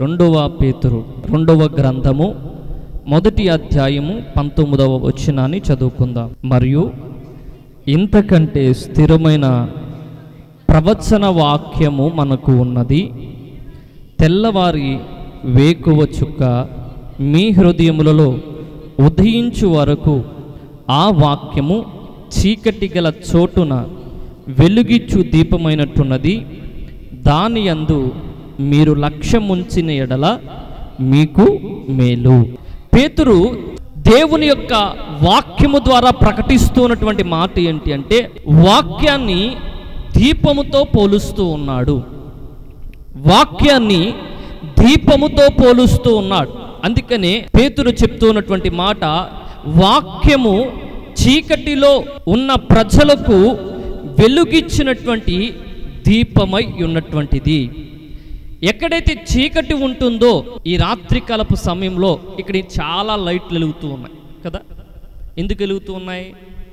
రెండవ పేతురు రెండవ గ్రంథము 1వ అధ్యాయము 19వ వచనాన్ని చదువుకుందాం. మరియు ఇంతకంటే స్థిరమైన ప్రవచన వాక్యము మనకు ఉన్నది. తెల్లవారి వేకువ చుక్క మీ హృదయములలో ఉదయించు వరకు ఆ వాక్యము చీకటి గల చోటున వెలుగిచ్చు దీపమైనట్టున్నది. దాని యందు మీరు లక్ష్యముంచిన ఎడల మీకు మేలు. పేతురు దేవుని యొక్క వాక్యము ద్వారా ప్రకటిస్తున్నటువంటి మాట ఏంటి అంటే, వాక్యాన్ని దీపముతో పోలుస్తూ ఉన్నాడు. వాక్యాన్ని దీపముతో పోలుస్తూ ఉన్నాడు. అందుకనే పేతురు చెప్తున్నటువంటి మాట, వాక్యము చీకటిలో ఉన్న ప్రజలకు వెలుగిచ్చినటువంటి దీపమై ఉన్నటువంటిది. ఎక్కడైతే చీకటి ఉంటుందో ఈ రాత్రికాలపు సమయంలో ఇక్కడ చాలా లైట్లు వెలుగుతూ ఉన్నాయి కదా. ఎందుకు వెలుగుతూ ఉన్నాయి?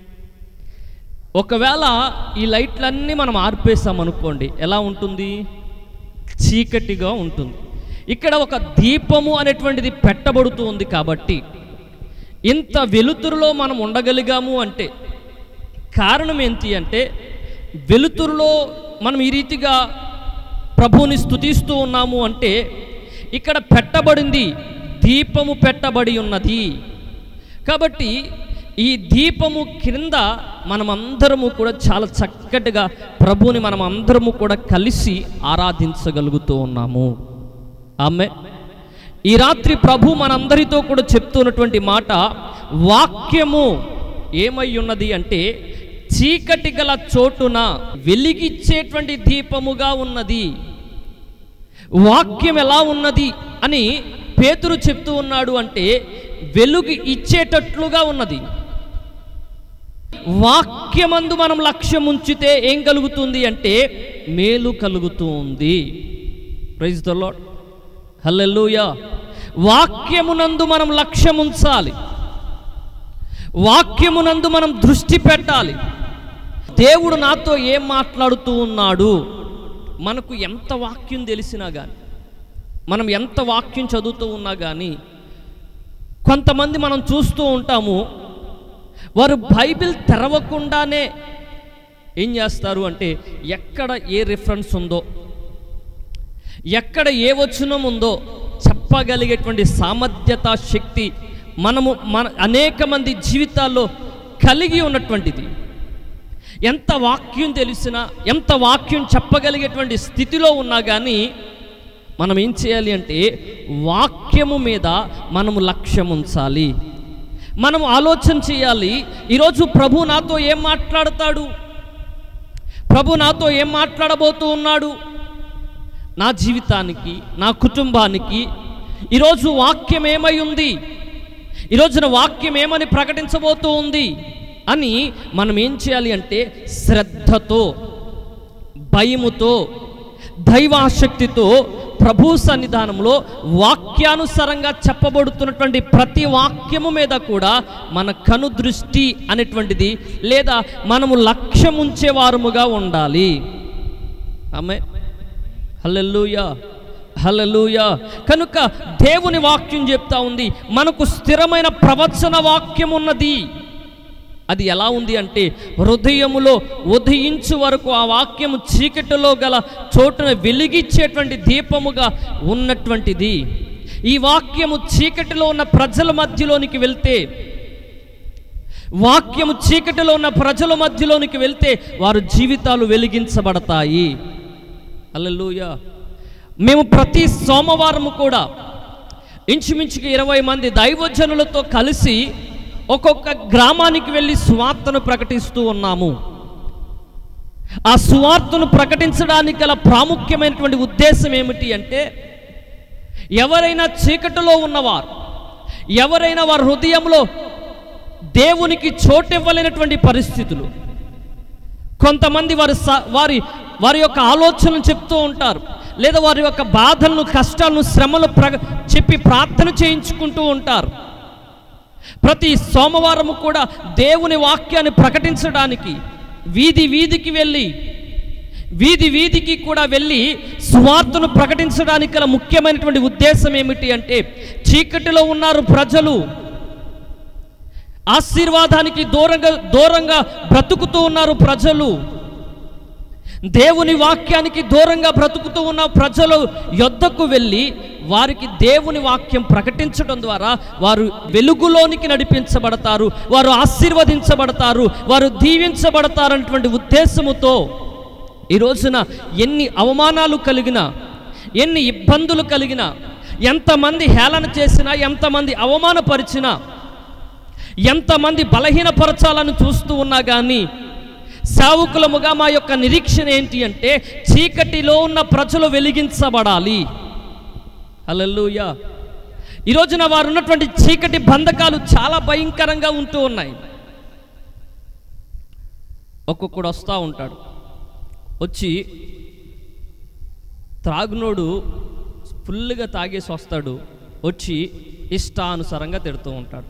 ఒకవేళ ఈ లైట్లన్నీ మనం ఆర్పేసామనుకోండి, ఎలా ఉంటుంది? చీకటిగా ఉంటుంది. ఇక్కడ ఒక దీపము అనేటువంటిది పెట్టబడుతూ ఉంది. కాబట్టి ఇంత వెలుతురులో మనం ఉండగలిగాము అంటే కారణం ఏంటి అంటే, వెలుతురులో మనం ఈ రీతిగా ప్రభువుని స్తుతిస్తూ ఉన్నాము అంటే ఇక్కడ పెట్టబడింది, దీపము పెట్టబడి ఉన్నది. కాబట్టి ఈ దీపము క్రింద మనమందరము కూడా చాలా చక్కటిగా ప్రభువుని మనం అందరము కూడా కలిసి ఆరాధించగలుగుతూ ఉన్నాము. ఆమేన్. ఈ రాత్రి ప్రభు మనందరితో కూడా చెప్తున్నటువంటి మాట, వాక్యము ఏమై ఉన్నది అంటే చీకటి గల చోటున వెలిగిచ్చేటువంటి దీపముగా ఉన్నది. వాక్యం ఎలా ఉన్నది అని పేతురు చెప్తూ ఉన్నాడు అంటే, వెలుగు ఇచ్చేటట్లుగా ఉన్నది. వాక్యమందు మనం లక్ష్యం ఉంచితే ఏం కలుగుతుంది అంటే మేలు కలుగుతూ ఉంది. Praise the Lord, hallelujah. వాక్యమునందు మనం లక్ష్యం ఉంచాలి, వాక్యమునందు మనం దృష్టి పెట్టాలి. దేవుడు నాతో ఏం మాట్లాడుతూ ఉన్నాడు? మనకు ఎంత వాక్యం తెలిసినా కానీ, మనం ఎంత వాక్యం చదువుతూ ఉన్నా కానీ, కొంతమంది మనం చూస్తూ ఉంటాము, వారు బైబిల్ తెరవకుండానే ఏం చేస్తారు అంటే, ఎక్కడ ఏ రిఫరెన్స్ ఉందో, ఎక్కడ ఏ వచనం ఉందో చెప్పగలిగేటువంటి సామర్థ్యత, శక్తి మన అనేక మంది జీవితాల్లో కలిగి ఉన్నటువంటిది. ఎంత వాక్యం తెలిసినా, ఎంత వాక్యం చెప్పగలిగేటువంటి స్థితిలో ఉన్నా కానీ మనం ఏం చేయాలి అంటే వాక్యము మీద మనము లక్ష్యం ఉంచాలి. మనం ఆలోచన చేయాలి, ఈరోజు ప్రభు నాతో ఏం మాట్లాడతాడు, ప్రభు నాతో ఏం మాట్లాడబోతూ ఉన్నాడు, నా జీవితానికి, నా కుటుంబానికి ఈరోజు వాక్యం ఏమై ఉంది, ఈరోజున వాక్యం ఏమని ప్రకటించబోతూ ఉంది అని మనం ఏం చేయాలి అంటే శ్రద్ధతో, భయముతో, దైవాశక్తితో ప్రభు సన్నిధానంలో వాక్యానుసారంగా చెప్పబడుతున్నటువంటి ప్రతి వాక్యము మీద కూడా మన కను దృష్టి అనేటువంటిది, లేదా మనము లక్ష్యం ఉంచేవారముగా ఉండాలి. ఆమేన్, హల్లెలూయా, హల్లెలూయా. కనుక దేవుని వాక్యం చెప్తా ఉంది, మనకు స్థిరమైన ప్రవచన వాక్యం ఉన్నది. అది ఎలా ఉంది అంటే, హృదయములో ఉదయించు వరకు ఆ వాక్యము చీకటిలో గల చోటున వెలిగించేటువంటి దీపముగా ఉన్నటువంటిది. ఈ వాక్యము చీకటిలో ఉన్న ప్రజల మధ్యలోనికి వెళ్తే, వాక్యము చీకటిలో ఉన్న ప్రజల మధ్యలోనికి వెళ్తే వారి జీవితాలు వెలిగించబడతాయి. హల్లెలూయా. మేము ప్రతి సోమవారము కూడా ఇంచుమించుగా 20 మంది దైవజనులతో కలిసి ఒక్కొక్క గ్రామానికి వెళ్ళి సువార్తను ప్రకటిస్తూ ఉన్నాము. ఆ సువార్తను ప్రకటించడానికి గల ప్రాముఖ్యమైనటువంటి ఉద్దేశం ఏమిటి అంటే, ఎవరైనా చీకటిలో ఉన్నవారు, ఎవరైనా వారి హృదయంలో దేవునికి చోటివ్వలేనటువంటి పరిస్థితులు, కొంతమంది వారి యొక్క ఆలోచనలు చెప్తూ ఉంటారు, లేదా వారి యొక్క బాధలను, కష్టాలను, శ్రమలు చెప్పి ప్రార్థన చేయించుకుంటూ ఉంటారు. ప్రతి సోమవారము కూడా దేవుని వాక్యాన్ని ప్రకటించడానికి వీధి వీధికి వెళ్ళి వీధి వీధికి కూడా వెళ్ళి సువార్తను ప్రకటించడానికి గల ముఖ్యమైనటువంటి ఉద్దేశం ఏమిటి అంటే, చీకటిలో ఉన్నారు ప్రజలు, ఆశీర్వాదానికి దూరంగా బ్రతుకుతూ ఉన్నారు ప్రజలు, దేవుని వాక్యానికి దూరంగా బ్రతుకుతూ ఉన్న ప్రజలు యొద్దకు వెళ్ళి వారికి దేవుని వాక్యం ప్రకటించడం ద్వారా వారు వెలుగులోనికి నడిపించబడతారు, వారు ఆశీర్వదించబడతారు, వారు దీవించబడతారన్నటువంటి ఉద్దేశముతో ఈ రోజున ఎన్ని అవమానాలు కలిగినా, ఎన్ని ఇబ్బందులు కలిగినా, ఎంతమంది హేళన చేసినా, ఎంతమంది అవమానపరిచినా, ఎంతమంది బలహీనపరచాలని చూస్తూ ఉన్నా కానీ సేవకులముగా మా యొక్క నిరీక్షణ ఏంటి అంటే, చీకటిలో ఉన్న ప్రజలు వెలిగించబడాలి. హల్లెలూయా. ఈ రోజున వారు ఉన్నటువంటి చీకటి బంధకాలు చాలా భయంకరంగా ఉంటూ ఉన్నాయి. ఒక్కొక్కడు వస్తూ ఉంటాడు, వచ్చి త్రాగునోడు ఫుల్గా తాగేసి వస్తాడు, వచ్చి ఇష్టానుసారంగా తిడుతూ ఉంటాడు.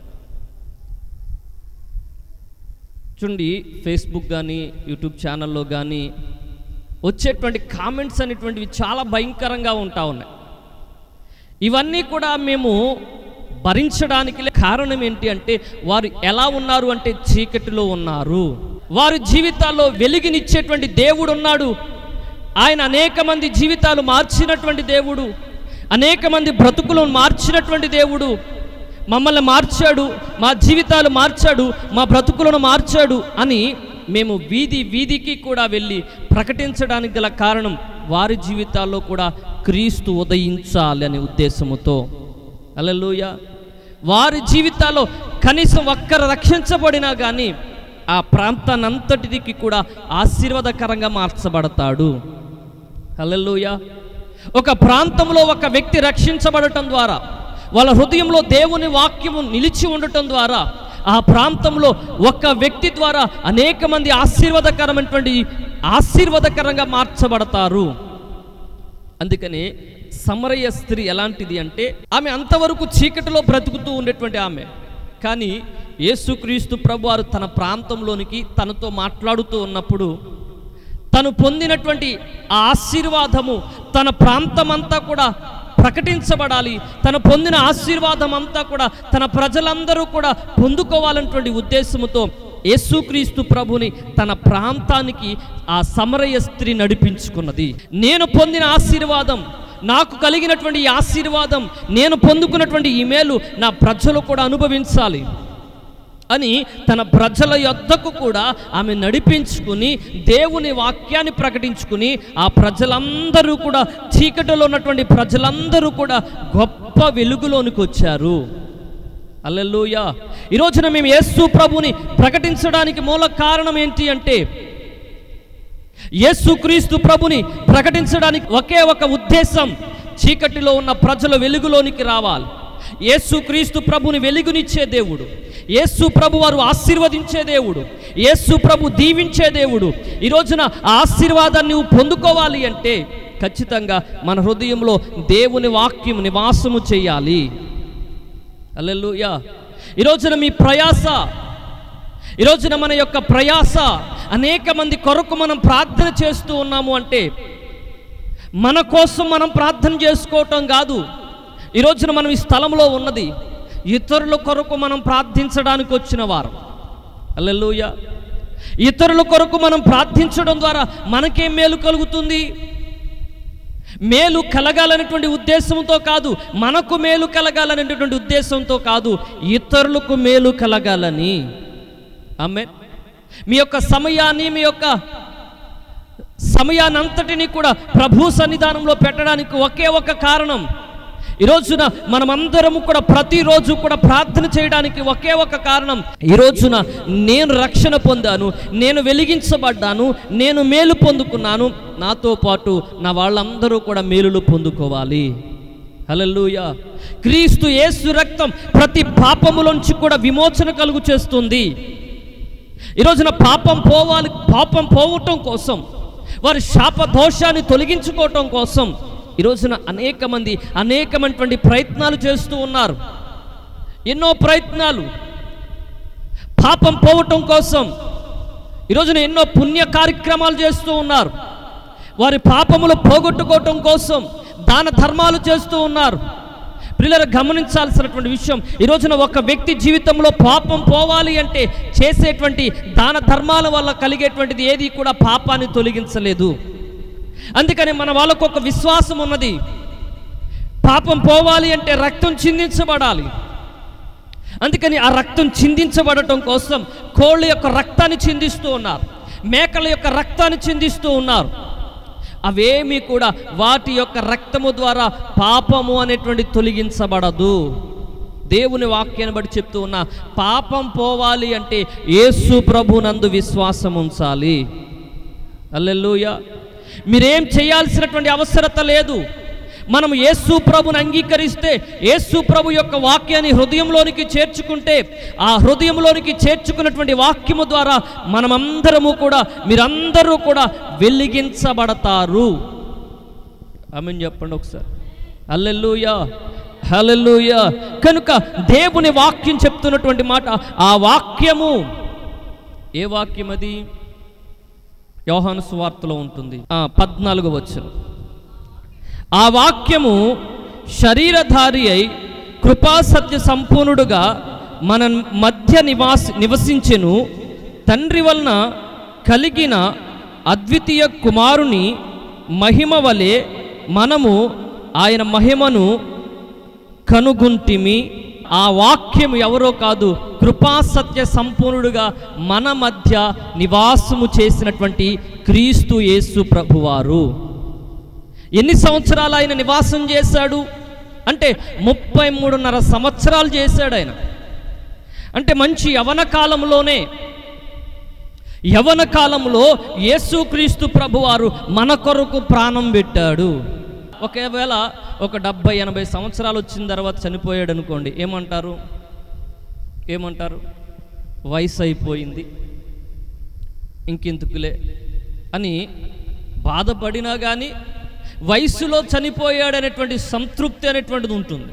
చూడండి, ఫేస్బుక్ కానీ యూట్యూబ్ ఛానల్లో కానీ వచ్చేటువంటి కామెంట్స్ అనేటువంటివి చాలా భయంకరంగా ఉంటా ఉన్నాయి. ఇవన్నీ కూడా మేము భరించడానికి కారణం ఏంటి అంటే, వారు ఎలా ఉన్నారు అంటే చీకటిలో ఉన్నారు. వారి జీవితాల్లో వెలుగునిచ్చేటువంటి దేవుడు ఉన్నాడు. ఆయన అనేక మంది జీవితాలు మార్చినటువంటి దేవుడు, అనేక మంది బ్రతుకులను మార్చినటువంటి దేవుడు. మమ్మల్ని మార్చాడు, మా జీవితాలు మార్చాడు, మా బ్రతుకులను మార్చాడు అని మేము వీధి వీధికి కూడా వెళ్ళి ప్రకటించడానికి గల కారణం, వారి జీవితాల్లో కూడా క్రీస్తు ఉదయించాలి అనే ఉద్దేశముతో. హల్లెలూయా. వారి జీవితాల్లో కనీసం ఒక్కరు రక్షించబడినా కానీ ఆ ప్రాంతానంతటికి కూడా ఆశీర్వాదకరంగా మార్చబడతాడు. హల్లెలూయా. ఒక ప్రాంతంలో ఒక వ్యక్తి రక్షించబడటం ద్వారా, వాళ్ళ హృదయంలో దేవుని వాక్యము నిలిచి ఉండటం ద్వారా, ఆ ప్రాంతంలో ఒక వ్యక్తి ద్వారా అనేక మంది ఆశీర్వాదకరంగా మార్చబడతారు. అందుకని సమరయ స్త్రీ ఎలాంటిది అంటే, ఆమె అంతవరకు చీకటిలో బ్రతుకుతూ ఉండేటువంటి ఆమె, కానీ యేసుక్రీస్తు ప్రభువారు తన ప్రాంతంలోనికి తనతో మాట్లాడుతూ ఉన్నప్పుడు తను పొందినటువంటి ఆ ఆశీర్వాదము తన ప్రాంతమంతా కూడా ప్రకటించబడాలి, తను పొందిన ఆశీర్వాదం అంతా కూడా తన ప్రజలందరూ కూడా పొందుకోవాలన్నటువంటి ఉద్దేశంతో యేసుక్రీస్తు ప్రభుని తన ప్రాంతానికి ఆ సమరయ స్త్రీ నడిపించుకున్నది. నేను పొందిన ఆశీర్వాదం, నాకు కలిగినటువంటి ఈ ఆశీర్వాదం, నేను పొందుకున్నటువంటి ఈ మేలు నా ప్రజలు కూడా అనుభవించాలి అని తన ప్రజల యొద్దకు కూడా ఆమె నడిపించుకుని దేవుని వాక్యాన్ని ప్రకటించుకుని ఆ ప్రజలందరూ కూడా, చీకటిలో ఉన్నటువంటి ప్రజలందరూ కూడా గొప్ప వెలుగులోనికి వచ్చారు. హల్లెలూయా. ఈ రోజున మేము యేసు ప్రభుని ప్రకటించడానికి మూల కారణం ఏంటి అంటే, యేసుక్రీస్తు ప్రభుని ప్రకటించడానికి ఒకే ఒక ఉద్దేశం, చీకటిలో ఉన్న ప్రజలు వెలుగులోనికి రావాలి. యేసుక్రీస్తు ప్రభుని వెలుగునిచ్చే దేవుడు, యేసు ప్రభు వారు ఆశీర్వదించే దేవుడు, యేసు ప్రభు దీవించే దేవుడు. ఈ రోజున ఆ ఆశీర్వాదాన్ని నువ్వు పొందుకోవాలి అంటే ఖచ్చితంగా మన హృదయంలో దేవుని వాక్యం నివాసము చేయాలి. హల్లెలూయా. ఈ రోజున మీ ప్రయాస, ఈ రోజున మన యొక్క ప్రయాస అనేక మంది కొరకు మనం ప్రార్థన చేస్తూ ఉన్నాము అంటే మన కోసం మనం ప్రార్థన చేసుకోవటం కాదు. ఈ రోజున మనం ఈ స్థలంలో ఉన్నది ఇతరుల కొరకు మనం ప్రార్థించడానికి వచ్చిన వారు. హల్లెలూయా. ఇతరుల కొరకు మనం ప్రార్థించడం ద్వారా మనకేం మేలు కలుగుతుంది? మేలు కలగాలనేటువంటి ఉద్దేశంతో కాదు, మనకు మేలు కలగాలనేటువంటి ఉద్దేశంతో కాదు, ఇతరులకు మేలు కలగాలని. ఆమేన్. మీ యొక్క సమయాన్ని, మీ యొక్క సమయాన్నంతటినీ కూడా ప్రభు సన్నిధానంలో పెట్టడానికి ఒకే ఒక కారణం. ఈ రోజున మనమందరము కూడా ప్రతిరోజు కూడా ప్రార్థన చేయడానికి ఒకే ఒక కారణం. ఈ రోజున నేను రక్షణ పొందాను, నేను వెలిగించబడ్డాను, నేను మేలు పొందుకున్నాను, నాతో పాటు నా వాళ్ళందరూ కూడా మేలులు పొందుకోవాలి. హల్లెలూయా. క్రీస్తు యేసు రక్తం ప్రతి పాపములోంచి కూడా విమోచన కలుగు చేస్తుంది. ఈ రోజున పాపం పోవాలి, పాపం పోవటం కోసం, వారి శాప దోషాన్ని తొలగించుకోవటం కోసం ఈ రోజున అనేకమైనటువంటి ప్రయత్నాలు చేస్తూ ఉన్నారు. ఎన్నో ప్రయత్నాలు పాపం పోవటం కోసం ఈ రోజున ఎన్నో పుణ్య కార్యక్రమాలు చేస్తూ ఉన్నారు. వారి పాపములు పోగొట్టుకోవటం కోసం దాన ధర్మాలు చేస్తూ ఉన్నారు. ప్రియులారా, గమనించాల్సినటువంటి విషయం, ఈ రోజున ఒక వ్యక్తి జీవితంలో పాపం పోవాలి అంటే చేసేటువంటి దాన ధర్మాల వల్ల కలిగేటువంటిది ఏది కూడా పాపాన్ని తొలగించలేదు. అందుకని మన వాళ్ళకు ఒక విశ్వాసం ఉన్నది, పాపం పోవాలి అంటే రక్తం చిందించబడాలి. అందుకని ఆ రక్తం చిందించబడటం కోసం కోళ్ళ యొక్క రక్తాన్ని చిందిస్తూ ఉన్నారు, మేకల యొక్క రక్తాన్ని చిందిస్తూ ఉన్నారు. అవేమీ కూడా వాటి యొక్క రక్తము ద్వారా పాపము అనేటువంటి తొలగించబడదు. దేవుని వాక్యాన్ని బట్టి చెప్తూ ఉన్నా, పాపం పోవాలి అంటే యేసు ప్రభునందు విశ్వాసం ఉంచాలి. హల్లెలూయా. మీరేం చేయాల్సినటువంటి అవసరత లేదు. మనం యేసు ప్రభుని అంగీకరిస్తే, యేసు ప్రభు యొక్క వాక్యాన్ని హృదయంలోనికి చేర్చుకుంటే, ఆ హృదయంలోనికి చేర్చుకున్నటువంటి వాక్యము ద్వారా మనమందరము కూడా, మీరందరూ కూడా వెలిగించబడతారు. ఆమేన్ చెప్పండి ఒకసారి. హల్లెలూయా, హల్లెలూయా. కనుక దేవుని వాక్యం చెప్తున్నటువంటి మాట, ఆ వాక్యము ఏ వాక్యం అది? యోహాను సువార్తలో ఉంటుంది, 14వ వచనం. ఆ వాక్యము శరీరధారి అయి కృపాసత్య సంపూర్ణుడుగా మన మధ్య నివసించెను. తండ్రి వలన కలిగిన అద్వితీయ కుమారుని మహిమ వలె మనము ఆయన మహిమను కనుగొంటిమి. ఆ వాక్యం ఎవరో కాదు, కృపాసత్య సంపూర్ణుడుగా మన మధ్య నివాసము చేసినటువంటి క్రీస్తు యేసు ప్రభువారు. ఎన్ని సంవత్సరాలు ఆయన నివాసం చేశాడు అంటే 33.5 సంవత్సరాలు చేశాడు ఆయన. అంటే మంచి యవన కాలంలో యేసుక్రీస్తు ప్రభువారు మన కొరకు ప్రాణం పెట్టాడు. ఒకవేళ ఒక 70-80 సంవత్సరాలు వచ్చిన తర్వాత చనిపోయాడు అనుకోండి, ఏమంటారు? వయసు అయిపోయింది, ఇంకెందుకులే అని బాధపడినా కానీ వయసులో చనిపోయాడనేటువంటి సంతృప్తి అనేటువంటిది ఉంటుంది,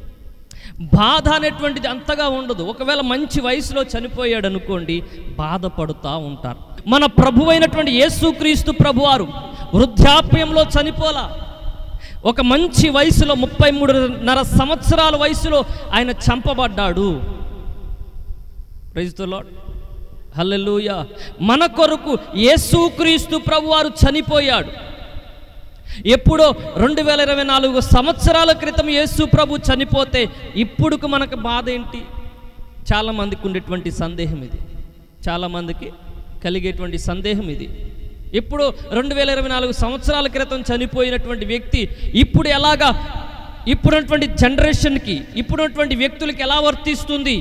బాధ అనేటువంటిది అంతగా ఉండదు. ఒకవేళ మంచి వయసులో చనిపోయాడు అనుకోండి, బాధపడుతూ ఉంటారు. మన ప్రభు అయినటువంటి యేసుక్రీస్తు ప్రభువారు వృద్ధాప్యంలో చనిపోలా. ఒక మంచి వయసులో 33.5 సంవత్సరాల వయసులో ఆయన చంపబడ్డాడు. Praise the Lord, hallelujah. మన కొరకు యేసుక్రీస్తు ప్రభువారు చనిపోయాడు. ఎప్పుడో 2024 సంవత్సరాల క్రితం యేసు ప్రభు చనిపోతే ఇప్పుడుకు మనకు బాధ ఏంటి? చాలామందికి ఉండేటువంటి సందేహం ఇది, చాలామందికి కలిగేటువంటి సందేహం ఇది. ఇప్పుడు 2024 సంవత్సరాల క్రితం చనిపోయినటువంటి వ్యక్తి ఇప్పుడు ఎలాగా, ఇప్పుడున్నటువంటి జనరేషన్కి, ఇప్పుడున్నటువంటి వ్యక్తులకి ఎలా వర్తిస్తుంది?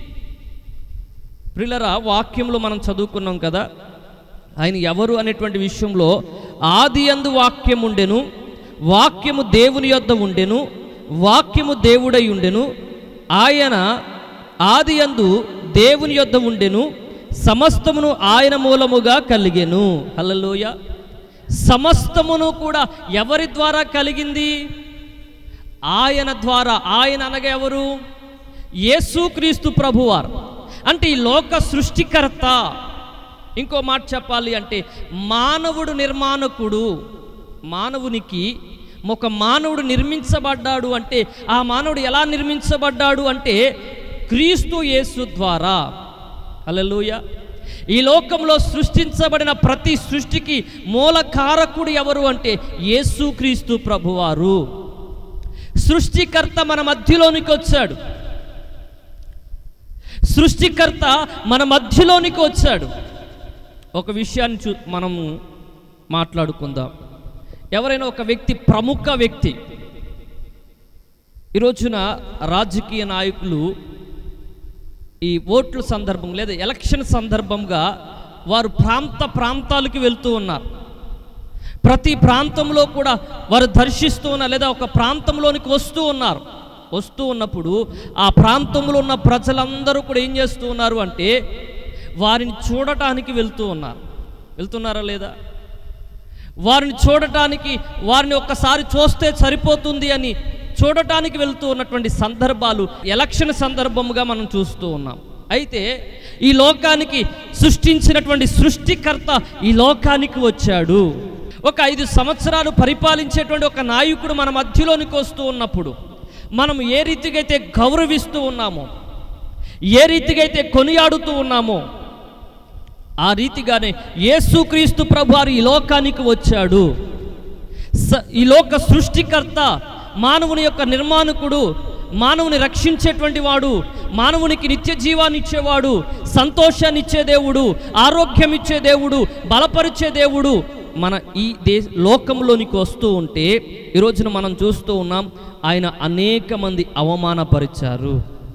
ప్రియులారా, వాక్యంలో మనం చదువుకున్నాం కదా, ఆయన ఎవరు అనేటువంటి విషయంలో, ఆదియందు వాక్యం ఉండెను, వాక్యము దేవుని యొద్ద ఉండెను, వాక్యము దేవుడై ఉండెను, ఆయన ఆదియందు దేవుని యొద్ద ఉండెను, సమస్తమును ఆయన మూలముగా కలిగెను. హల్లెలూయా. సమస్తమును కూడా ఎవరి ద్వారా కలిగింది? ఆయన ద్వారా. ఆయన అనగా ఎవరు? యేసుక్రీస్తు ప్రభువారు. అంటే ఈ లోక సృష్టికర్త. ఇంకో మాట చెప్పాలి అంటే మానవుడు నిర్మాణకుడు. మానవునికి ఒక మానవుడు నిర్మించబడ్డాడు అంటే ఆ మానవుడు ఎలా నిర్మించబడ్డాడు అంటే క్రీస్తు యేసు ద్వారా. హల్లెలూయా. ఈ లోకంలో సృష్టించబడిన ప్రతి సృష్టికి మూలకారకుడు ఎవరు అంటే యేసుక్రీస్తు ప్రభువారు. సృష్టికర్త మన మధ్యలోనికి వచ్చాడు. సృష్టికర్త మన మధ్యలోనికి వచ్చాడు. ఒక విషయాన్ని మనము మాట్లాడుకుందాం. ఎవరైనా ఒక వ్యక్తి, ప్రముఖ వ్యక్తి, ఈ రోజున రాజకీయ నాయకులు ఈ ఓట్ల సందర్భం లేదా ఎలక్షన్ సందర్భంగా వారు ప్రాంతాలకు వెళ్తూ ఉన్నారు. ప్రతి ప్రాంతంలో కూడా వారు దర్శిస్తూ ఉన్నారు, లేదా ఒక ప్రాంతంలోనికి వస్తూ ఉన్నారు. వస్తూ ఉన్నప్పుడు ఆ ప్రాంతంలో ఉన్న ప్రజలందరూ కూడా ఏం చేస్తూ ఉన్నారు అంటే వారిని చూడటానికి వెళ్తున్నారా లేదా? వారిని చూడటానికి, వారిని ఒక్కసారి చూస్తే సరిపోతుంది అని చూడటానికి వెళ్తూ ఉన్నటువంటి సందర్భాలు ఎలక్షన్ సందర్భముగా మనం చూస్తూ ఉన్నాం. అయితే ఈ లోకానికి సృష్టించినటువంటి సృష్టికర్త ఈ లోకానికి వచ్చాడు. ఒక 5 సంవత్సరాలు పరిపాలించేటువంటి ఒక నాయకుడు మన మధ్యలోనికి వస్తూ ఉన్నప్పుడు మనం ఏ రీతిగా అయితే గౌరవిస్తూ ఉన్నామో, ఏ రీతిగా అయితే కొనియాడుతూ ఉన్నామో, ఆ రీతిగానే యేసుక్రీస్తు ప్రభువారు ఈ లోకానికి వచ్చాడు. ఈ లోక సృష్టికర్త, మానవుని యొక్క నిర్మాణకుడు, మానవుని రక్షించేటువంటి వాడు, మానవునికి నిత్య జీవాన్ని ఇచ్చేవాడు, సంతోషాన్ని ఇచ్చే దేవుడు, ఆరోగ్యం ఇచ్చే దేవుడు, బలపరిచే దేవుడు మన ఈ లోకంలోనికి వస్తూ ఉంటే ఈ రోజున మనం చూస్తూ ఉన్నాం, ఆయన అనేక మంది అవమానపరిచారు.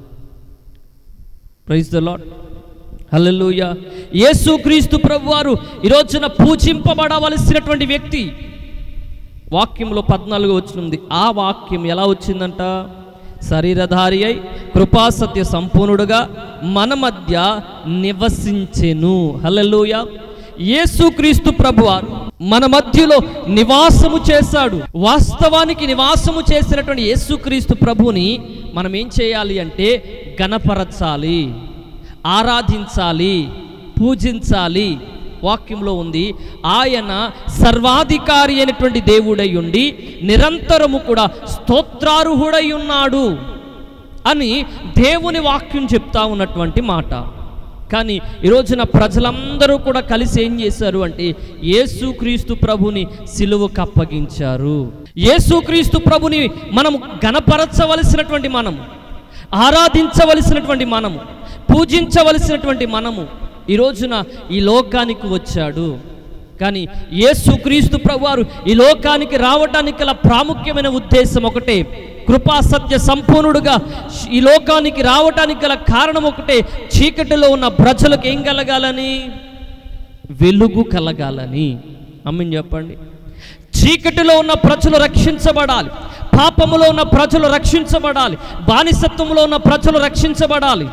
Praise the Lord, hallelujah. యేసుక్రీస్తు ప్రభువారు ఈ రోజున పూజింపబడవలసినటువంటి వ్యక్తి. వాక్యంలో 14 వచనం, ఆ వాక్యం ఎలా వచ్చిందంట? శరీరధారి అయి కృపాసత్య సంపూర్ణుడుగా మన మధ్య నివసించెను. హల్లెలూయా. యేసుక్రీస్తు ప్రభువారు మన మధ్యలో నివాసము చేశాడు. వాస్తవానికి నివాసము చేసినటువంటి యేసుక్రీస్తు ప్రభుని మనం ఏం చేయాలి అంటే ఘనపరచాలి, ఆరాధించాలి, పూజించాలి. వాక్యంలో ఉంది, ఆయన సర్వాధికారి అయినటువంటి దేవుడై ఉండి నిరంతరము కూడా స్తోత్రార్హుడై ఉన్నాడు అని దేవుని వాక్యం చెప్తా ఉన్నటువంటి మాట. కానీ ఈ రోజున ప్రజలందరూ కూడా కలిసి ఏం చేశారు అంటే యేసుక్రీస్తు ప్రభుని సిలువకు అప్పగించారు. యేసుక్రీస్తు ప్రభుని మనము ఘనపరచవలసినటువంటి మనము, ఆరాధించవలసినటువంటి మనము, పూజించవలసినటువంటి మనము ఈ రోజున ఈ లోకానికి వచ్చాడు. కానీ యేసుక్రీస్తు ప్రభువారు ఈ లోకానికి రావడానికి గల ప్రాముఖ్యమైన ఉద్దేశం ఒకటే, కృపా సత్య సంపూర్ణుడుగా ఈ లోకానికి రావడానికి గల కారణం ఒకటే, చీకటిలో ఉన్న ప్రజలకు ఏం కలగాలని? వెలుగు కలగాలని. ఆమేన్ చెప్పండి. చీకటిలో ఉన్న ప్రజలు రక్షించబడాలి, పాపములో ఉన్న ప్రజలు రక్షించబడాలి, బానిసత్వంలో ఉన్న ప్రజలు రక్షించబడాలి,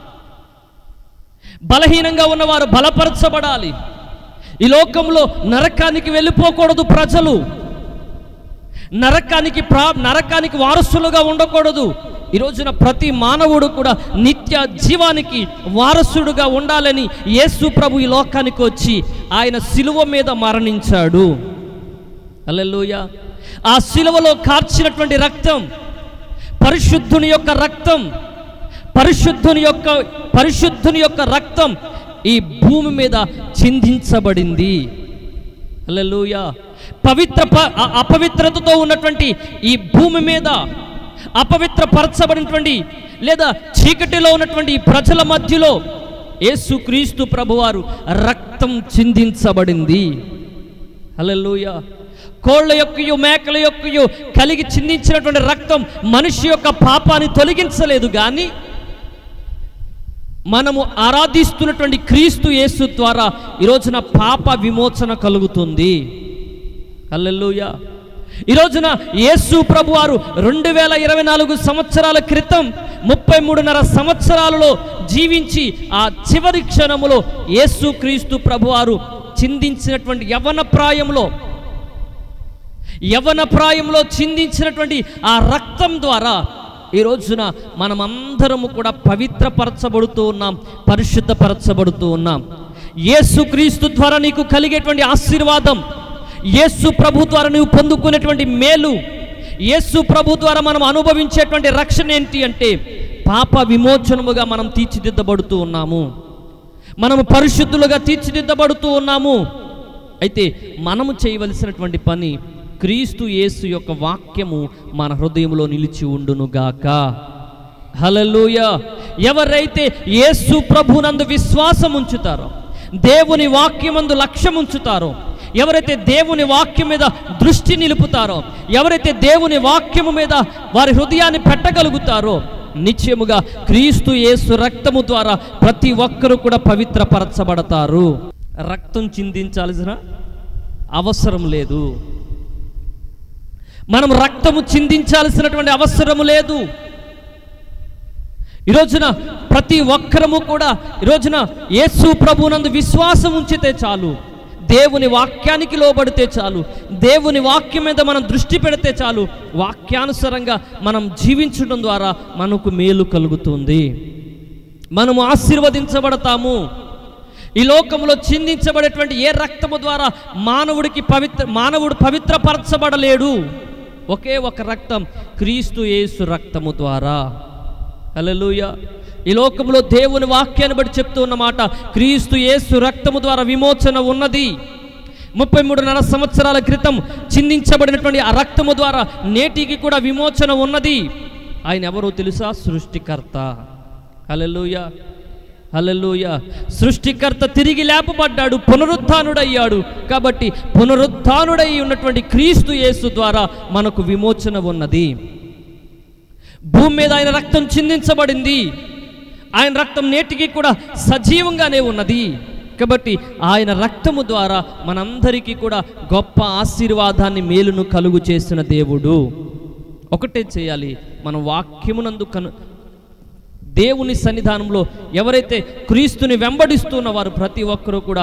బలహీనంగా ఉన్నవారు బలపరచబడాలి. ఈ లోకంలో నరకానికి వెళ్ళిపోకూడదు ప్రజలు, నరకానికి వారసులుగా ఉండకూడదు. ఈ రోజున ప్రతి మానవుడు కూడా నిత్య జీవానికి వారసుడుగా ఉండాలని యేసు ప్రభు ఈ లోకానికి వచ్చి ఆయన సిలువ మీద మరణించాడు. హల్లెలూయా. ఆ సిలువలో కార్చినటువంటి రక్తం పరిశుద్ధుని యొక్క రక్తం, పరిశుద్ధుని యొక్క రక్తం ఈ భూమి మీద చిందించబడింది. హల్లెలూయా. అపవిత్రతతో ఉన్నటువంటి ఈ భూమి మీద, అపవిత్రపరచబడినటువంటి లేదా చీకటిలో ఉన్నటువంటి ఈ ప్రజల మధ్యలో యేసుక్రీస్తు ప్రభువారు రక్తం చిందించబడింది. హల్లెలూయా. కోళ్ళ యొక్కయు మేకల యొక్కయు కలిగి చిందించినటువంటి రక్తం మనిషి యొక్క పాపాన్ని తొలగించలేదు, కానీ మనము ఆరాధిస్తున్నటువంటి క్రీస్తు యేసు ద్వారా ఈ రోజున పాప విమోచన కలుగుతుంది. హల్లెలూయా. ఈ రోజున యేసు ప్రభువారు 2024 సంవత్సరాల క్రితం 33.5 సంవత్సరాలలో జీవించి ఆ చివరి క్షణములో యేసు క్రీస్తు ప్రభువారు చిందించినటువంటి యవ్వన ప్రాయంలో చిందించినటువంటి ఆ రక్తం ద్వారా ఈ రోజున మనమందరము కూడా పవిత్రపరచబడుతూ ఉన్నాం, పరిశుద్ధపరచబడుతూ ఉన్నాం. యేసుక్రీస్తు ద్వారా నీకు కలిగేటువంటి ఆశీర్వాదం, యేసు ప్రభు ద్వారా నీవు పొందుకునేటువంటి మేలు, యేసు ప్రభు ద్వారా మనం అనుభవించేటువంటి రక్షణ ఏంటి అంటే పాప విమోచనముగా మనం తీర్చిదిద్దబడుతూ ఉన్నాము, మనము పరిశుద్ధులుగా తీర్చిదిద్దబడుతూ ఉన్నాము. అయితే మనము చేయవలసినటువంటి పని, క్రీస్తు యేసు యొక్క వాక్యము మన హృదయంలో నిలిచి ఉండునుగాక. హల్లెలూయా. ఎవరైతే యేసు ప్రభునందు విశ్వాసం ఉంచుతారో, దేవుని వాక్యమందు లక్ష్యం ఉంచుతారో, ఎవరైతే దేవుని వాక్యం మీద దృష్టి నిలుపుతారో, ఎవరైతే దేవుని వాక్యము మీద వారి హృదయాన్ని పెట్టగలుగుతారో, నిశ్చయముగా క్రీస్తు యేసు రక్తము ద్వారా ప్రతి ఒక్కరూ కూడా పవిత్రపరచబడతారు. రక్తం చిందించాల్సిన అవసరం లేదు, మనం రక్తము చిందించాల్సినటువంటి అవసరము లేదు. ఈరోజున ప్రతి ఒక్కరము కూడా ఈరోజున యేసు ప్రభునందు విశ్వాసం ఉంచితే చాలు, దేవుని వాక్యానికి లోబడితే చాలు, దేవుని వాక్యం మీద మనం దృష్టి పెడితే చాలు, వాక్యానుసారంగా మనం జీవించడం ద్వారా మనకు మేలు కలుగుతుంది, మనము ఆశీర్వదించబడతాము. ఈ లోకంలో చిందించబడేటువంటి ఏ రక్తము ద్వారా మానవుడు పవిత్రపరచబడలేడు. ఒకే ఒక రక్తం, క్రీస్తు యేసు రక్తము ద్వారా. హల్లెలూయా. ఈ లోకంలో దేవుని వాక్యాన్ని బట్టి చెప్తూ ఉన్నమాట, క్రీస్తు యేసు రక్తము ద్వారా విమోచన ఉన్నది. 33.5 సంవత్సరాల క్రితం చిందించబడినటువంటి ఆ రక్తము ద్వారా నేటికి కూడా విమోచన ఉన్నది. ఆయన ఎవరో తెలుసా? సృష్టికర్త. హల్లెలూయా, హల్లెలూయా. సృష్టికర్త తిరిగి లేపబడ్డాడు, పునరుత్థానుడయ్యాడు. కాబట్టి పునరుత్థానుడై ఉన్నటువంటి క్రీస్తు యేసు ద్వారా మనకు విమోచన ఉన్నది. భూమి మీద ఆయన రక్తం చిందించబడింది. ఆయన రక్తం నేటికి కూడా సజీవంగానే ఉన్నది. కాబట్టి ఆయన రక్తము ద్వారా మనందరికీ కూడా గొప్ప ఆశీర్వాదాన్ని, మేలును కలుగు చేసిన దేవుడు. ఒకటే చేయాలి, మన వాక్యమునందు దేవుని సన్నిధానంలో ఎవరైతే క్రీస్తుని వెంబడిస్తున్న వారు ప్రతి ఒక్కరూ కూడా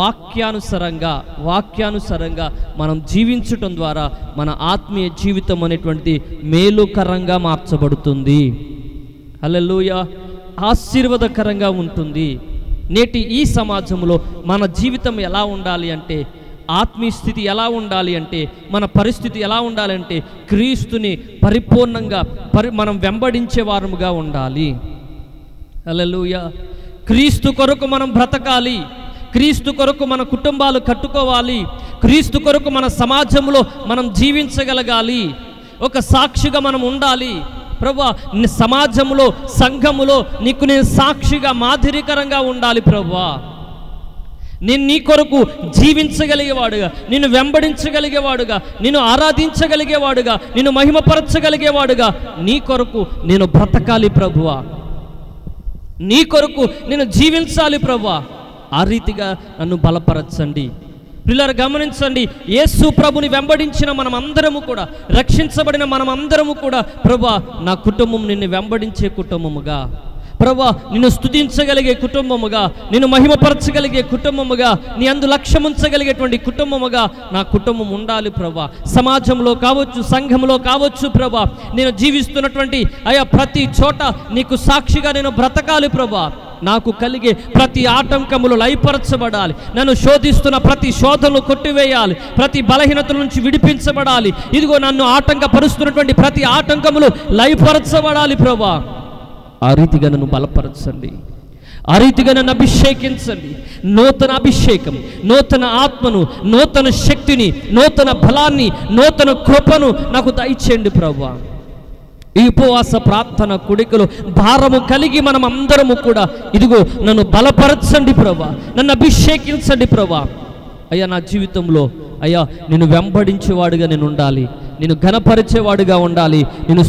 వాక్యానుసారంగా మనం జీవించటం ద్వారా మన ఆత్మీయ జీవితం అనేటువంటిది మేలుకరంగా మార్చబడుతుంది. హల్లెలూయా. ఆశీర్వాదకరంగా ఉంటుంది. నేటి ఈ సమాజంలో మన జీవితం ఎలా ఉండాలి అంటే, ఆత్మీయ స్థితి ఎలా ఉండాలి అంటే, మన పరిస్థితి ఎలా ఉండాలంటే, క్రీస్తుని పరిపూర్ణంగా మనం వెంబడించే వారముగా ఉండాలి. హల్లెలూయా. క్రీస్తు కొరకు మనం బ్రతకాలి. క్రీస్తు కొరకు మన కుటుంబాలు కట్టుకోవాలి. క్రీస్తు కొరకు మన సమాజంలో మనం జీవించగలగాలి. ఒక సాక్షిగా మనం ఉండాలి. ప్రభువా, సమాజంలో, సంఘములో నీకు నేను సాక్షిగా, మాదిరికరంగా ఉండాలి. ప్రభువా, నేను నీ కొరకు జీవించగలిగేవాడుగా, నిన్ను వెంబడించగలిగేవాడుగా, నిన్ను ఆరాధించగలిగేవాడుగా, నిన్ను మహిమపరచగలిగేవాడుగా నీ కొరకు నేను బ్రతకాలి. ప్రభువా, నీ కొరకు నేను జీవించాలి. ప్రభువా, ఆ రీతిగా నన్ను బలపరచండి. పిల్లలు గమనించండి, యేసు ప్రభుని వెంబడించిన మనమందరము కూడా, రక్షించబడిన మనమందరము కూడా, ప్రభువా నా కుటుంబం నిన్ను వెంబడించే కుటుంబముగా, ప్రభువా నిన్ను స్తుతించగలిగే కుటుంబముగా, నిన్ను మహిమపరచగలిగే కుటుంబముగా, నీ అందు లక్ష్యముంచగలిగేటువంటి కుటుంబముగా నా కుటుంబం ఉండాలి. ప్రభువా, సమాజంలో కావచ్చు, సంఘంలో కావచ్చు, ప్రభువా నేను జీవిస్తున్నటువంటి ప్రతి చోట నీకు సాక్షిగా నేను బ్రతకాలి. ప్రభువా, నాకు కలిగే ప్రతి ఆటంకములు లయపరచబడాలి. నన్ను శోధిస్తున్న ప్రతి శోధనలు కొట్టివేయాలి. ప్రతి బలహీనతల నుంచి విడిపించబడాలి. ఇదిగో నన్ను ఆటంకపరుస్తున్నటువంటి ప్రతి ఆటంకములు లయపరచబడాలి. ప్రభువా, ఆ రీతిగా నన్ను బలపరచండి. ఆ రీతిగా నన్ను అభిషేకించండి. నూతన అభిషేకం, నూతన ఆత్మను, నూతన శక్తిని, నూతన బలాన్ని, నూతన కృపను నాకు దయచేయండి. ప్రభువా, ఈ ఉపవాస ప్రార్థన కుడికలో భారము కలిగి మనం అందరము కూడా ఇదిగో నన్ను బలపరచండి. ప్రభువా, నన్ను అభిషేకించండి. ప్రభువా, అయ్యా నా జీవితంలో నిన్ను వెంబడించేవాడుగా నేను ఉండాలి. నేను ఘనపరిచేవాడుగా ఉండాలి. నేను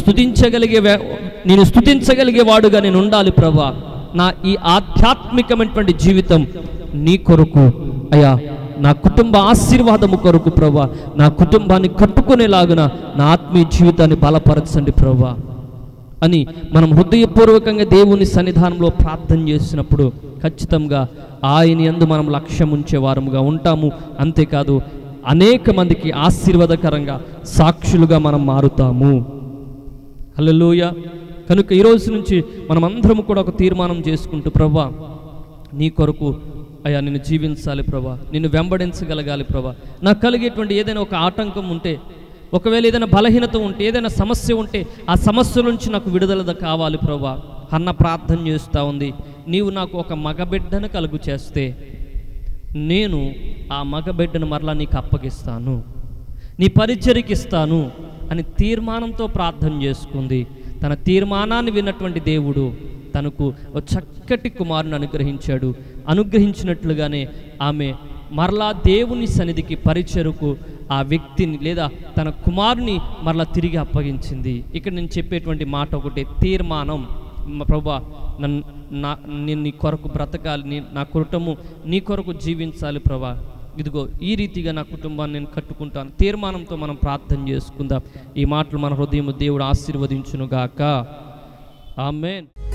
స్తుతించగలిగేవాడుగా నేను ఉండాలి. ప్రభువా, నా ఈ ఆధ్యాత్మికమైనటువంటి జీవితం నీ కొరకు, నా కుటుంబ ఆశీర్వాదము కొరకు ప్రభువా, నా కుటుంబాన్ని కట్టుకునేలాగున నా ఆత్మీయ జీవితాన్ని బలపరచండి ప్రభువా అని మనం హృదయపూర్వకంగా దేవుని సన్నిధానంలో ప్రార్థన చేసినప్పుడు ఖచ్చితంగా ఆయన యందు మనం లక్ష్యం ఉంచే వారముగా ఉంటాము. అంతేకాదు అనేక మందికి ఆశీర్వాదకరంగా సాక్షులుగా మనం మారుతాము. హల్లెలూయా. కనుక ఈరోజు నుంచి మనం అందరం కూడా ఒక తీర్మానం చేసుకుంటూ, ప్రభువా నీ కొరకు నిన్ను జీవించాలి. ప్రభువా, నిన్ను వెంబడించగలగాలి. ప్రభువా, నాకు కలిగేటువంటి ఏదైనా ఒక ఆటంకం ఉంటే, ఒకవేళ ఏదైనా బలహీనత ఉంటే, ఏదైనా సమస్య ఉంటే ఆ సమస్య నుంచి నాకు విడుదల కావాలి. ప్రభువా, అన్న ప్రార్థన చేస్తూ ఉంది. నీవు నాకు ఒక మగబిడ్డను కలుగు చేస్తే నేను ఆ మగబిడ్డను మరలా నీకు అప్పగిస్తాను, నీ పరిచర్యకి ఇస్తాను అని తీర్మానంతో ప్రార్థన చేసుకుంది. తన తీర్మానాన్ని విన్నటువంటి దేవుడు తనకు ఒక చక్కటి కుమారుని అనుగ్రహించాడు. అనుగ్రహించినట్లుగానే ఆమె మరలా దేవుని సన్నిధికి పరిచర్యకు ఆ వ్యక్తిని లేదా తన కుమారుని మరలా తిరిగి అప్పగించింది. ఇక్కడ నేను చెప్పేటువంటి మాట ఒకటే, తీర్మానం. ప్రభువా, నేను నీ కొరకు బ్రతకాలి, నా కుటుంబం నీ కొరకు జీవించాలి. ప్రభువా, ఇదిగో ఈ రీతిగా నా కుటుంబాన్ని నేను కట్టుకుంటాను. తీర్మానంతో మనం ప్రార్థన చేసుకుందాం. ఈ మాటలు మన హృదయం దేవుడు ఆశీర్వదించునుగాక. ఆమేన్.